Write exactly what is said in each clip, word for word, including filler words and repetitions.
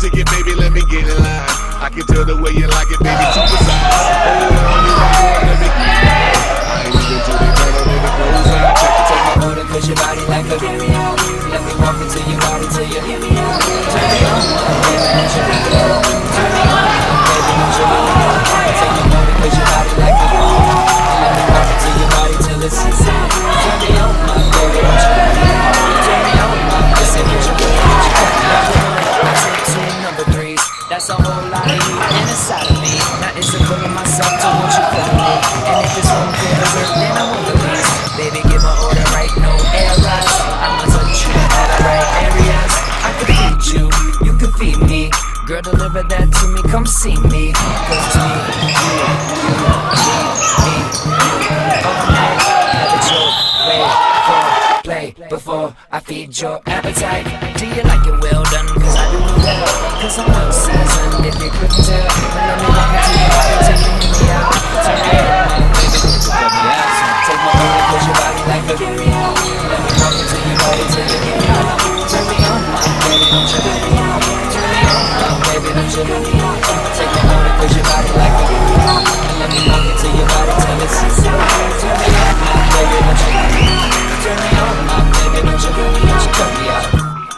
ticket, baby, let me get in line. I can tell the way you like it, baby, to the side. Hold on, you right there, let me get in line. I ain't even till they turn up in the clothes out. Check it, take my order, cause your body like a carry-on. Let me walk into your body till you hear me out. Turn me on, baby, don't you be on. Turn me on, baby, don't you be on. Take my order, cause your body like a carry-on. Let me walk into your body till it's inside. Turn me on, my baby, don't you be on. Turn me on, my baby, don't you be on. I take two number threes, that's a whole lot of heat and inside of me. Not insecure of myself, so won't you follow me? And if this one feels hurt, then I won't release. Baby, give my order right, no errors. I'ma touch you at the right areas. I can feed you, you can feed me. Girl, deliver that to me, come see me. Cause it's me, you, you, me, me, you. Okay, have a joke, wait, for, play, before I feed your appetite. Do you like it well done? Cause I do that. Cause I'm well seasoned, if you couldn't tell. Let me walk into your body till you hear me out. Turn me on, baby, cut me out. Take my order, push your body like a carry-on. Let me walk into your body till you hear me out. Turn me on, my baby, don't you let me out. Turn me on, my baby, don't you let me out. Take my order, push your body like a carry-on. Let me walk into your body till it's inside. Turn me on, my baby, don't you let me out. Turn me on, my baby, don't you let me out. You cut me out.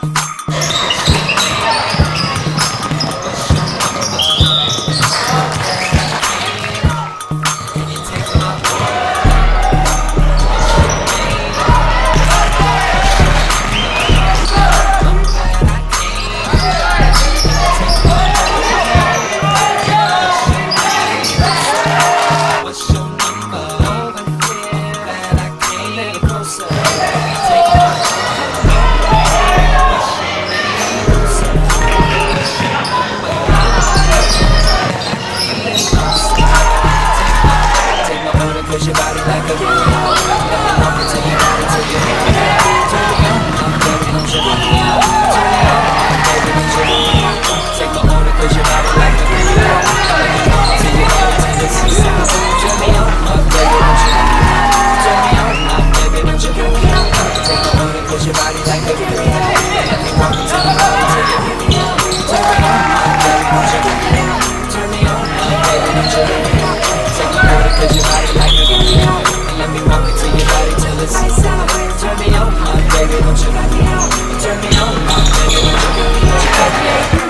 Push your body like a carry-on. Let me walk into your body till you hear me out. Turn me on, my baby, don't you let me out. Turn me on, my baby, don't you let me out. Take my order, cause your body like a carry-on. Let me walk into your body till it's inside. Turn me on, my baby, don't you let me out. Turn me on, my baby, don't you let me out. Take my order, cause your body like a carry-on. Let me walk into your body till you hear me out. Turn me on, my baby, don't you let me out. Turn me on, my baby, don't you let me out. Take my order, cause your body like a carry-on. Let me walk into your body till it's inside. Turn me on, my baby, don't you let me out. Turn me on, my baby, don't you let me out.